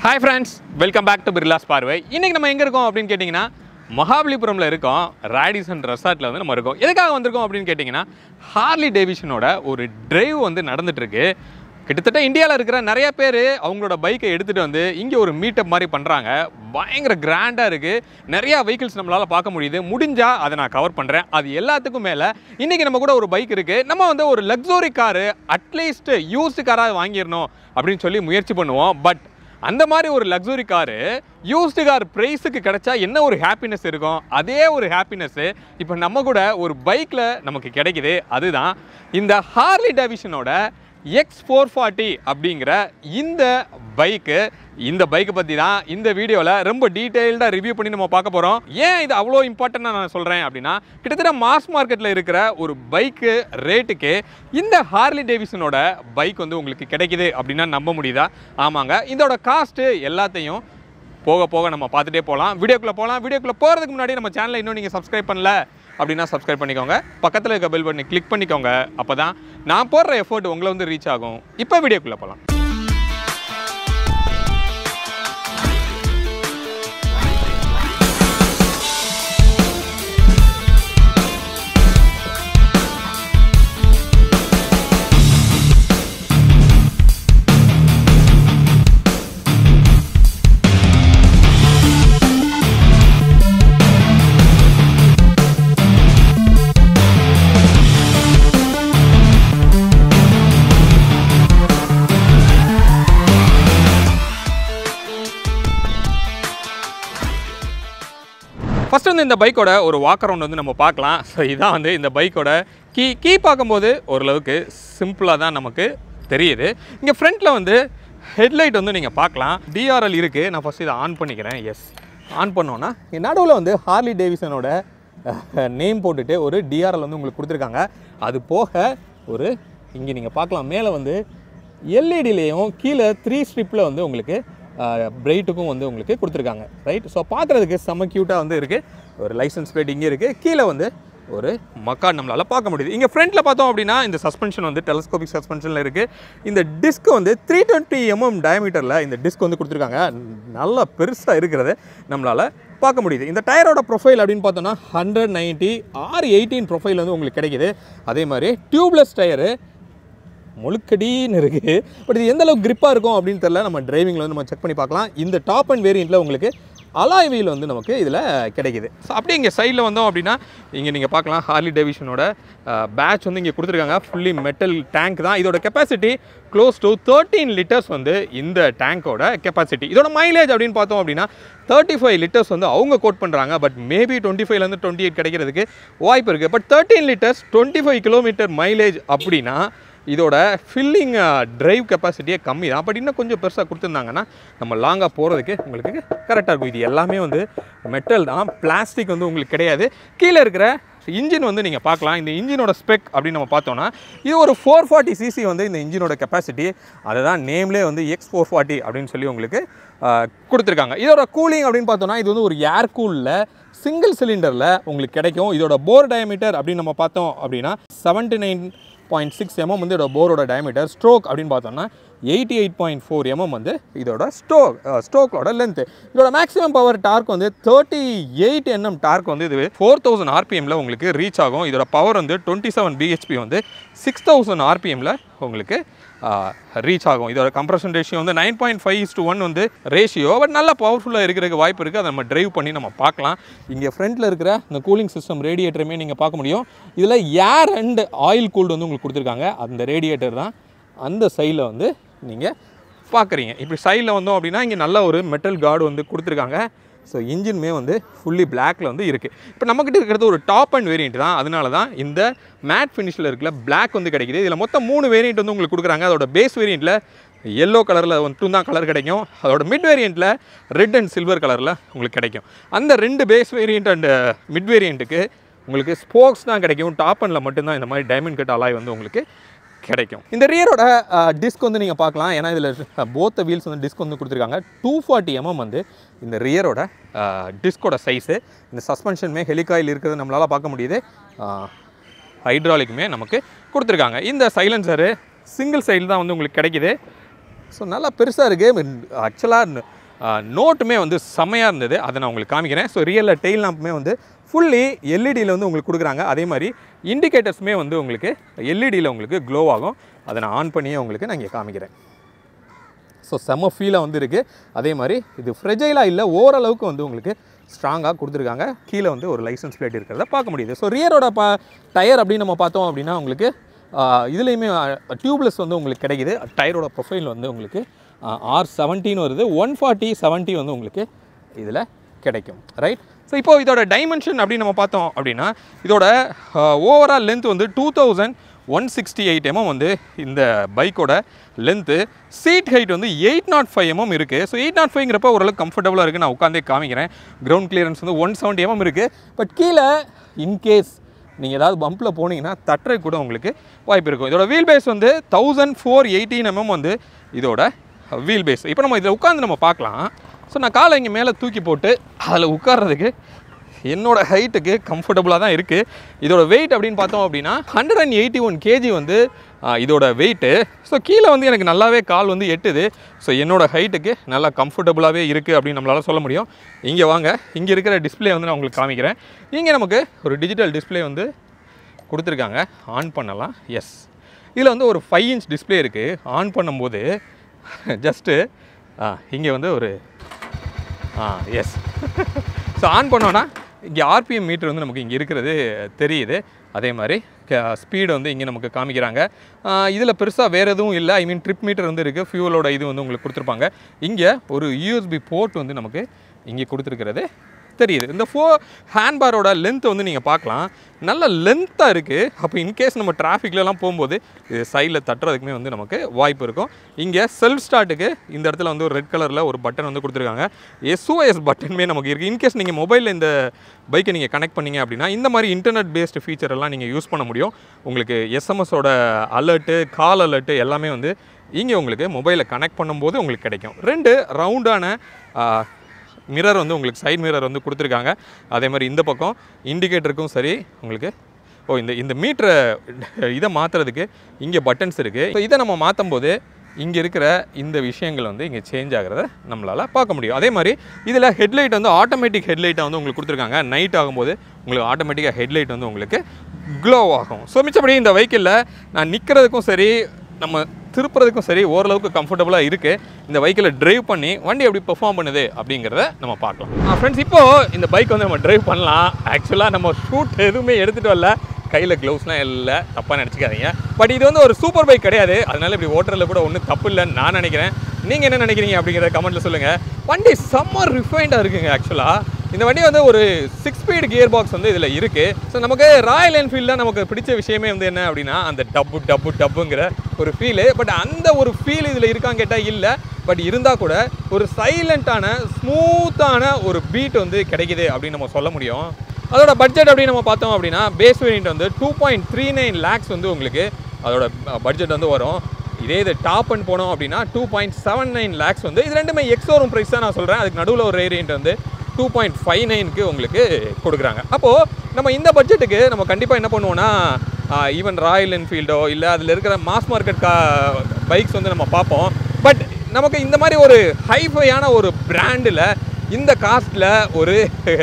Hi friends, welcome back to BirlasParvai. இன்னைக்கு நம்ம எங்க இருக்கோம் அப்படினு கேட்டிங்கனா மகாபலிபுரம்ல இருக்கோம். ராடிசன் ரெசார்ட்ல வந்து நம்ம இருக்கோம். எதுக்காக வந்திருக்கோம் அப்படினு கேட்டிங்கனா ஹார்லி டேவிட்சனோட ஒரு டிரைவ் வந்து நடந்துட்டு இருக்கு. கிட்டத்தட்ட இந்தியால இருக்கிற நிறைய பேர் அவங்களோட பைக்கை எடுத்துட்டு வந்து இங்க ஒரு மீட்டப் மாதிரி பண்றாங்க. பயங்கர கிராண்டா இருக்கு. நிறைய vehicles நம்மளால பார்க்க முடியுது. முடிஞ்சா அதை நான் கவர் பண்றேன். அது எல்லாத்துக்கும் மேல இன்னைக்கு நம்ம கூட ஒரு பைக் இருக்கு. நம்ம வந்து ஒரு லக்ஸரி கார் அட்லீஸ்ட் யூஸ்டு காரா வாங்கிரணும் அப்படினு சொல்லி முயற்சி பண்ணுவோம். பட் அந்த மாதிரி ஒரு லக்ஸரி கார் யூஸ்டு கார் பிரைஸுக்கு கிடைச்சா என்ன ஒரு ஹாப்பினஸ் இருக்கும், அதே ஒரு ஹாப்பினஸ் இப்போ நம்ம கூட ஒரு பைக்கில் நமக்கு கிடைக்குது. அதுதான் இந்த ஹார்லி டேவிட்சனோட X440 அப்படிங்கிற இந்த பைக்கு. இந்த பைக்கை பற்றி தான் இந்த வீடியோவில் ரொம்ப டீட்டெயில்டாக ரிவ்யூ பண்ணி நம்ம பார்க்க போகிறோம். ஏன் இது அவ்வளோ இம்பார்ட்டண்ட்டாக நான் சொல்கிறேன் அப்படின்னா, கிட்டத்தட்ட மாஸ் மார்க்கெட்டில் இருக்கிற ஒரு பைக்கு ரேட்டுக்கு இந்த ஹார்லி டேவிட்சனோட பைக் வந்து உங்களுக்கு கிடைக்குது அப்படின்னா நம்ப முடியுதா? ஆமாங்க, இதோட காஸ்ட்டு எல்லாத்தையும் போக போக நம்ம பார்த்துட்டே போகலாம். வீடியோக்குள்ளே போகிறதுக்கு முன்னாடி நம்ம சேனலை இன்னும் நீங்கள் சப்ஸ்கிரைப் பண்ணல அப்படின்னா சப்ஸ்கிரைப் பண்ணிக்கோங்க. பக்கத்தில் இருக்க பெல் பட்டனை கிளிக் பண்ணிக்கோங்க. அப்போ தான் நான் போடுற எஃபோர்ட் உங்களை வந்து ரீச் ஆகும். இப்போ வீடியோக்குள்ளே போகலாம். ஃபஸ்ட்டு வந்து இந்த பைக்கோட ஒரு வாக் அரவுண்ட் வந்து நம்ம பார்க்கலாம். ஸோ இதான் வந்து இந்த பைக்கோட கீ பார்க்கும்போது ஓரளவுக்கு சிம்பிளாக தான் நமக்கு தெரியுது. இங்கே ஃப்ரண்ட்டில் வந்து ஹெட்லைட் வந்து நீங்கள் பார்க்கலாம். டிஆர்எல் இருக்குது. நான் ஃபஸ்ட்டு இதை ஆன் பண்ணிக்கிறேன். எஸ், ஆன் பண்ணோன்னா நடுவில் வந்து ஹார்லி டேவிட்சனோட நேம் போட்டுட்டு ஒரு டிஆர்எல் வந்து உங்களுக்கு கொடுத்துருக்காங்க. அது போக ஒரு இங்கே நீங்கள் பார்க்கலாம், மேலே வந்து எல்இடிலேயும் கீழே 3 ஸ்ட்ரிப்பில் வந்து உங்களுக்கு பிரைட்டுக்கும் வந்து உங்களுக்கு கொடுத்துருக்காங்க. ரைட், ஸோ பார்க்குறதுக்கு செம்ம க்யூட்டாக வந்து இருக்குது. ஒரு லைசன்ஸ் பிளேட் இங்கே இருக்குது. கீழே வந்து ஒரு மக்கார்ட் நம்மளால் பார்க்க முடியுது. இங்கே ஃப்ரண்ட்டில் பார்த்தோம் அப்படின்னா இந்த சஸ்பென்ஷன் வந்து டெலஸ்கோபிக் சஸ்பென்ஷனில் இருக்குது. இந்த டிஸ்க் வந்து 320 mm டயமீட்டரில் இந்த டிஸ்க் வந்து கொடுத்துருக்காங்க. நல்லா பெருசாக இருக்கிறது நம்மளால் பார்க்க முடியுது. இந்த டயரோட ப்ரொஃபைல் அப்படின்னு பார்த்தோன்னா 190 R18 ப்ரொஃபைல் வந்து உங்களுக்கு கிடைக்கிது. அதே மாதிரி டியூப்லெஸ் டயரு முழுக்கடின்னு இருக்குது. பட் இது எந்தளவுக்கு கிரிப்பாக இருக்கும் அப்படின்னு தெரியல. நம்ம டிரைவிங்கில் வந்து நம்ம செக் பண்ணி பார்க்கலாம். இந்த டாப் அண்ட் வேரியண்ட்டில் உங்களுக்கு அலாய் வீல் வந்து நமக்கு இதில் கிடைக்குது. ஸோ அப்படியே இங்கே சைடில் வந்தோம் அப்படின்னா இங்கே நீங்கள் பார்க்கலாம் ஹார்லி டேவிட்சனோட பேட்ச் வந்து இங்கே கொடுத்துருக்காங்க. ஃபுல்லி மெட்டல் டேங்க் தான். இதோட கெப்பாசிட்டி க்ளோஸ் டு 13 லிட்டர்ஸ் வந்து இந்த டேங்கோட கெப்பாசிட்டி. இதோட மைலேஜ் அப்படின்னு பார்த்தோம் அப்படின்னா 35 லிட்டர்ஸ் வந்து அவங்க கோட் பண்ணுறாங்க. பட் மேபி 25லேருந்து 28 கிடைக்கிறதுக்கு வாய்ப்பு இருக்குது. பட் 13 லிட்டர்ஸ் 25 கிலோமீட்டர் மைலேஜ் அப்படின்னா இதோட ஃபில்லிங் டிரைவ் கெப்பாசிட்டியே கம்மி தான். பட் இன்னும் கொஞ்சம் பெருசாக கொடுத்துருந்தாங்கன்னா நம்ம லாங்காக போகிறதுக்கு உங்களுக்கு கரெக்டாக இருக்கும். இது எல்லாமே வந்து மெட்டல் தான், பிளாஸ்டிக் வந்து உங்களுக்கு கிடையாது. கீழே இருக்கிற இன்ஜின் வந்து நீங்கள் பார்க்கலாம். இந்த இன்ஜினோட ஸ்பெக் அப்படின்னு நம்ம பார்த்தோன்னா இது ஒரு 440 cc வந்து இந்த இன்ஜினோட கெப்பாசிட்டி. அதுதான் நேம்லேயே வந்து X440 அப்படின்னு சொல்லி உங்களுக்கு கொடுத்துருக்காங்க. இதோட கூலிங் அப்படின்னு பார்த்தோன்னா இது வந்து ஒரு ஏர் கூலில் சிங்கிள் சிலிண்டரில் உங்களுக்கு கிடைக்கும். இதோட போர் டயமீட்டர் அப்படின்னு நம்ம பார்த்தோம் அப்படின்னா 79.6 mm வந்து இதோட போரோட டயமீட்டர். ஸ்ட்ரோக் அப்படின்னு பார்த்தோம்னா 88.4 mm வந்து இதோட ஸ்ட்ரோக்கோட லென்த்து. இதோட மேக்ஸிமம் பவர் டார்க் வந்து 38 Nm டார்க் வந்து இது 4000 RPMல உங்களுக்கு ரீச் ஆகும். இதோட பவர் வந்து 27 bhp வந்து 6000 RPMல உங்களுக்கு ரீச் ஆகும். இதோட கம்ப்ரஷன் ரேஷியோ வந்து 9.5:1 வந்து ரேஷியோ. பட் நல்லா பவர்ஃபுல்லாக இருக்கிறதுக்கு வாய்ப்பு இருக்குது. அதை நம்ம டிரைவ் பண்ணி நம்ம பார்க்கலாம். இங்கே ஃப்ரண்ட்டில் இருக்கிற இந்த கூலிங் சிஸ்டம் ரேடியேட்டருமே நீங்கள் பார்க்க முடியும். இதில் ஏர் அண்ட் ஆயில் கூல்டு வந்து உங்களுக்கு கொடுத்துருக்காங்க. அந்த ரேடியேட்டர் தான் அந்த சைடில் வந்து நீங்கள் பார்க்குறீங்க. இப்படி சைடில் வந்தோம் அப்படின்னா இங்கே நல்ல ஒரு மெட்டல் கார்டு வந்து கொடுத்துருக்காங்க. ஸோ இன்ஜினுமே வந்து ஃபுல்லி பிளாக்கில் வந்து இருக்குது. இப்போ நம்மக்கிட்ட இருக்கிறது ஒரு டாப் அண்ட் வேரியண்ட் தான். அதனால தான் இந்த மேட் ஃபினிஷில் இருக்கிற பிளாக் வந்து கிடைக்கிது. இதில் மொத்தம் 3 வேரியண்ட் வந்து உங்களுக்கு கொடுக்குறாங்க. அதோட பேஸ் வேரியண்ட்டில் எல்லோ கலரில் மட்டும் தான் கலர் கிடைக்கும். அதோட மிட் வேரியண்ட்டில் ரெட் அண்ட் சில்வர் கலரில் உங்களுக்கு கிடைக்கும். அந்த 2 பேஸ் வேரியண்ட் அண்ட் மிட் வேரியண்ட்டுக்கு உங்களுக்கு ஸ்போக்ஸ் தான் கிடைக்கும். டாப் அண்டில் மட்டும்தான் இந்த மாதிரி டைமண்ட் கட் அலாய் வந்து உங்களுக்கு கிடைக்கும். இந்த ரியரோட டிஸ்க் வந்து நீங்கள் பார்க்கலாம். ஏன்னா இதில் போத் வீல்ஸ் வந்து டிஸ்க் வந்து கொடுத்துருக்காங்க. 240 mm வந்து இந்த ரியரோட டிஸ்கோட சைஸு. இந்த சஸ்பென்ஷனுமே ஹெலிகாயில் இருக்கிறது நம்மளால் பார்க்க முடியுது. ஹைட்ராலிக்குமே நமக்கு கொடுத்துருக்காங்க. இந்த சைலன்சரு சிங்கிள் சைடில் தான் வந்து உங்களுக்கு கிடைக்குது. ஸோ நல்லா பெருசாக இருக்குது. ஆக்சுவலாக நோட்டுமே வந்து செம்மையாக இருந்தது. அதை நான் உங்களுக்கு காமிக்கிறேன். ஸோ ரியலில் டெயில் லாம்புமே வந்து ஃபுல்லி எல்இடியில் வந்து உங்களுக்கு கொடுக்குறாங்க. அதே மாதிரி இண்டிகேட்டர்ஸுமே வந்து உங்களுக்கு எல்இடியில் உங்களுக்கு க்ளோ ஆகும். அதை நான் ஆன் பண்ணியே உங்களுக்கு நான் இங்கே காமிக்கிறேன். ஸோ செம்ம ஃபீலாக வந்து இருக்குது. அதே மாதிரி இது ஃப்ரெஜைலாக இல்லை, ஓரளவுக்கு வந்து உங்களுக்கு ஸ்ட்ராங்காக கொடுத்துருக்காங்க. கீழே வந்து ஒரு லைசன்ஸ் பிளேட் இருக்கிறத பார்க்க முடியுது. ஸோ ரியரோட டயர் அப்படின்னு நம்ம பார்த்தோம் அப்படின்னா உங்களுக்கு இதுலேயுமே டியூப்லெஸ் வந்து உங்களுக்கு கிடைக்குது. டயரோட ப்ரொஃபைல் வந்து உங்களுக்கு R17 வருது. 140/70 வந்து உங்களுக்கு இதில் கிடைக்கும். ரைட். ஸோ இப்போது இதோட டைமென்ஷன் அப்படின்னு நம்ம பார்த்தோம் அப்படின்னா இதோட ஓவரால் லென்த் வந்து 2168 mm வந்து இந்த பைக்கோட லென்த்து. சீட் ஹைட் வந்து 805 mm இருக்குது. ஸோ 805ங்கிறப்ப ஓரளவுக்கு கம்ஃபர்டபுளாக இருக்குது. நான் உட்காந்தே காமிக்கிறேன். கிரவுண்ட் கிளியரன்ஸ் வந்து 170 mm இருக்குது. பட் கீழே இன்கேஸ் நீங்கள் ஏதாவது பம்பில் போனீங்கன்னா தட்டுறது கூட உங்களுக்கு வாய்ப்பு இருக்கும். இதோட வீல் பேஸ் வந்து 1418 mm வந்து இதோட வீல் பேஸ். இப்போ நம்ம இதில் உட்காந்து நம்ம பார்க்கலாம். ஸோ நான் காலை இங்கே மேலே தூக்கி போட்டு அதில் உட்கார்றதுக்கு என்னோடய ஹைட்டுக்கு கம்ஃபர்டபுளாக தான் இருக்குது. இதோட வெயிட் அப்படின்னு பார்த்தோம் அப்படின்னா 181 kg வந்து இதோட வெயிட்டு. ஸோ கீழே வந்து எனக்கு நல்லாவே கால் வந்து எட்டுது. ஸோ என்னோடய ஹைட்டுக்கு நல்லா கம்ஃபர்டபுளாகவே இருக்குது அப்படின்னு நம்மளால் சொல்ல முடியும். இங்கே வாங்க, இங்கே இருக்கிற டிஸ்பிளே வந்து நான் உங்களுக்கு காமிக்கிறேன். இங்கே நமக்கு ஒரு டிஜிட்டல் டிஸ்பிளே வந்து கொடுத்துருக்காங்க. ஆன் பண்ணலாம். எஸ், இதில் வந்து ஒரு 5 inch டிஸ்பிளே இருக்குது. ஆன் பண்ணும்போது ஜஸ்ட்டு இங்கே வந்து ஒரு எஸ் ஸோ ஆன் பண்ணோன்னா இங்கே ஆர்பிஎம் மீட்டர் வந்து நமக்கு இங்கே இருக்கிறது தெரியுது. அதே மாதிரி ஸ்பீடு வந்து இங்கே நமக்கு காமிக்கிறாங்க. இதில் பெருசாக வேறு எதுவும் இல்லை. ஐ மீன் ட்ரிப் மீட்டர் வந்து இருக்குது. ஃபியூவலோட இது வந்து உங்களுக்கு கொடுத்துருப்பாங்க. இங்கே ஒரு யூஎஸ்பி போர்ட் வந்து நமக்கு இங்கே கொடுத்துருக்கிறது தெரியுது. இந்த ஹேண்ட்பாரோட லென்த் வந்து நீங்கள் பார்க்கலாம். நல்ல லென்த்தாக இருக்குது. அப்போ இன்கேஸ் நம்ம டிராஃபிக்லலாம் போகும்போது இது சைடில் தட்டுறதுக்குமே வந்து நமக்கு வாய்ப்பு இருக்கும். இங்கே செல்ஃப் ஸ்டார்ட்டுக்கு இந்த இடத்துல வந்து ஒரு ரெட் கலரில் ஒரு பட்டன் வந்து கொடுத்துருக்காங்க. SOS பட்டனுமே நமக்கு இருக்குது. இன்கேஸ் நீங்கள் மொபைலில் இந்த பைக்கை நீங்கள் கனெக்ட் பண்ணிங்க அப்படின்னா இந்த மாதிரி இன்டர்நெட் பேஸ்டு ஃபீச்சர் எல்லாம் நீங்கள் யூஸ் பண்ண முடியும். உங்களுக்கு எஸ்எம்எஸோட அலர்ட்டு, கால் அலர்ட்டு எல்லாமே வந்து இங்கே உங்களுக்கு மொபைலை கனெக்ட் பண்ணும்போது உங்களுக்கு கிடைக்கும். 2 ரவுண்டான மிரர் வந்து உங்களுக்கு சைட் மிரர் வந்து கொடுத்துருக்காங்க. அதே மாதிரி இந்த பக்கம் இண்டிகேட்டருக்கும் சரி உங்களுக்கு இந்த மீட்டரை இதை மாற்றுறதுக்கு இங்கே பட்டன்ஸ் இருக்குது. ஸோ இதை நம்ம மாற்றும் போது இங்கே இருக்கிற இந்த விஷயங்கள் வந்து இங்கே சேஞ்ச் ஆகிறத நம்மளால் பார்க்க முடியும். அதே மாதிரி இதில் ஹெட்லைட் வந்து ஆட்டோமேட்டிக் ஹெட்லைட்டை வந்து உங்களுக்கு கொடுத்துருக்காங்க. நைட் ஆகும்போது உங்களுக்கு ஆட்டோமேட்டிக்காக ஹெட்லைட் வந்து உங்களுக்கு க்ளோ ஆகும். ஸோ மிச்சப்படி இந்த வெஹிக்கிளில் நான் நிற்கிறதுக்கும் சரி நம்ம திருப்புறதுக்கும் சரி ஓரளவுக்கு கம்ஃபர்டபுளாக இருக்குது. இந்த பைக்கில் ட்ரைவ் பண்ணி வண்டி எப்படி பெர்ஃபார்ம் பண்ணுது அப்படிங்கிறத நம்ம பார்க்கலாம். ஃப்ரெண்ட்ஸ், இப்போது இந்த பைக் வந்து நம்ம ட்ரைவ் பண்ணலாம். ஆக்சுவலாக நம்ம ஷூட் எதுவுமே எடுத்துகிட்டு வரல, கையில் க்ளவுஸ்லாம் இல்லை, தப்பாக நினச்சிக்காதீங்க. பட் இது வந்து ஒரு சூப்பர் பைக் கிடையாது. அதனால் இப்படி ஓட்டுறதுல கூட ஒன்றும் தப்பு இல்லைன்னு நான் நினைக்கிறேன். நீங்கள் என்ன நினைக்கிறீங்க அப்படிங்கிறத கமெண்ட்டில் சொல்லுங்கள். வண்டி செம்ம ரிஃபைண்டாக இருக்குங்க. ஆக்சுவலாக இந்த வண்டி வந்து ஒரு 6 ஸ்பீட் கியர் பாக்ஸ் வந்து இதில் இருக்குது. ஸோ நமக்கு ராயல் என்ஃபீல்டில் நமக்கு பிடிச்ச விஷயமே வந்து என்ன அப்படின்னா அந்த டப்புங்கிற ஒரு ஃபீலு. பட் அந்த ஒரு ஃபீல் இதில் இருக்கான்னு கேட்டால் இல்லை. பட் இருந்தால் கூட ஒரு சைலண்ட்டான ஸ்மூத்தான ஒரு பீட் வந்து கிடைக்குது அப்படின்னு நம்ம சொல்ல முடியும். அதோட பட்ஜெட் அப்படின்னு நம்ம பார்த்தோம் அப்படின்னா பேஸ் வேரியண்ட் வந்து 2.39 lakhs வந்து உங்களுக்கு அதோட பட்ஜெட் வந்து வரும். இதே இது டாப் அண்ட் போனோம் அப்படின்னா 2.79 lakhs வந்து இது ரெண்டுமே எக்ஸோரூம் ப்ரைஸ் தான் நான் சொல்கிறேன். அதுக்கு நடுவில் ஒரு வேரியண்ட் வந்து 2.59க்கு உங்களுக்கு கொடுக்குறாங்க. அப்போது நம்ம இந்த பட்ஜெட்டுக்கு நம்ம கண்டிப்பாக என்ன பண்ணுவோன்னா ஈவன் ராயல் என்ஃபீல்டோ இல்லை அதில் இருக்கிற மாஸ் மார்க்கெட் பைக்ஸ் வந்து நம்ம பார்ப்போம். பட் நமக்கு இந்த மாதிரி ஒரு ஹைஃபையான ஒரு பிராண்டில் இந்த காஸ்ட்டில் ஒரு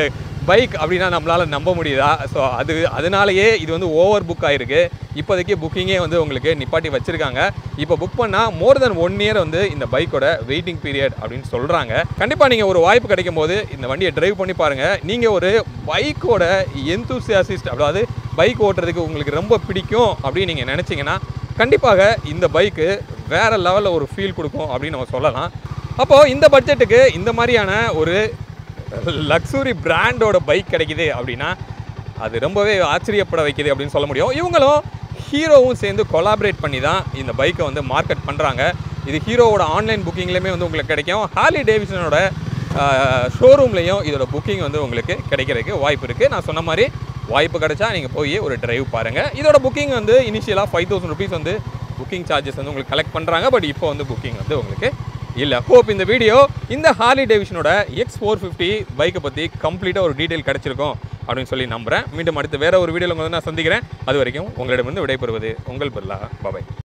பைக் அப்படின்னா நம்மளால் நம்ப முடியுதா? ஸோ அதனாலேயே இது வந்து ஓவர் புக் ஆகிருக்கு. இப்போதைக்கு புக்கிங்கே வந்து உங்களுக்கு நிப்பாட்டி வச்சுருக்காங்க. இப்போ புக் பண்ணால் மோர் தென் 1 year வந்து இந்த பைக்கோட வெயிட்டிங் பீரியட் அப்படின்னு சொல்கிறாங்க. கண்டிப்பாக நீங்கள் ஒரு வாய்ப்பு கிடைக்கும் போது இந்த வண்டியை ட்ரைவ் பண்ணி பாருங்கள். நீங்கள் ஒரு பைக்கோட எந்தூசியாசிஸ்ட், அதாவது பைக் ஓட்டுறதுக்கு உங்களுக்கு ரொம்ப பிடிக்கும் அப்படின்னு நீங்கள் நினச்சிங்கன்னா கண்டிப்பாக இந்த பைக்கு வேறு லெவலில் ஒரு ஃபீல் கொடுக்கும் அப்படின்னு நம்ம சொல்லலாம். அப்போது இந்த பட்ஜெட்டுக்கு இந்த மாதிரியான ஒரு லக்ஸுரி பிராண்டோட பைக் கிடைக்குது அப்படின்னா அது ரொம்பவே ஆச்சரியப்பட வைக்குது அப்படின்னு சொல்ல முடியும். இவங்களும் ஹீரோவும் சேர்ந்து கொலாபரேட் பண்ணி தான் இந்த பைக்கை வந்து மார்க்கெட் பண்ணுறாங்க. இது ஹீரோவோட ஆன்லைன் புக்கிங்லேயுமே வந்து உங்களுக்கு கிடைக்கும். ஹார்லி டேவிட்சனோட ஷோரூம்லேயும் இதோட புக்கிங் வந்து உங்களுக்கு கிடைக்கிறதுக்கு வாய்ப்பு இருக்குது. நான் சொன்ன மாதிரி வாய்ப்பு கிடைச்சா நீங்கள் போய் ஒரு டிரைவ் பாருங்கள். இதோட புக்கிங் வந்து இனிஷியலாக 5000 rupees வந்து புக்கிங் சார்ஜஸ் வந்து உங்களுக்கு கலெக்ட் பண்ணுறாங்க. பட் இப்போ வந்து புக்கிங் வந்து உங்களுக்கு இல்லை. ஹோப் இந்த வீடியோ இந்த ஹார்லி டேவிட்சனோட X450 பைக்கை பற்றி கம்ப்ளீட்டாக ஒரு டீட்டெயில் கிடச்சிருக்கும் அப்படின்னு சொல்லி நம்புகிறேன். மீண்டும் அடுத்து வேறு ஒரு வீடியோவில் வந்து நான் சந்திக்கிறேன். அது வரைக்கும் உங்களிடமிருந்து விடைபெறுவது உங்கள் பிர்லா. பாய்.